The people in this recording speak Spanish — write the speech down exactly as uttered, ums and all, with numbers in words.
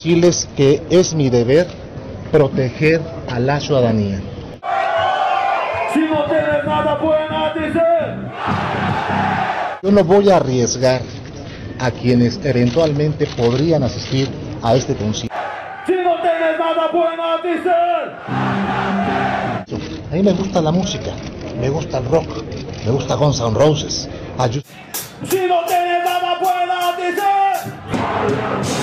decirles que es mi deber proteger a la ciudadanía. Si no tienes nada bueno decir. Yo no voy a arriesgar a quienes eventualmente podrían asistir a este concierto. Si no tienes nada bueno decir. A mí me gusta la música, me gusta el rock, me gusta Guns N' Roses. Si no tienes nada bueno decir.